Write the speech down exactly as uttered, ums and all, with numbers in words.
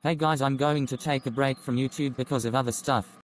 Hey guys, I'm going to take a break from YouTube because of other stuff.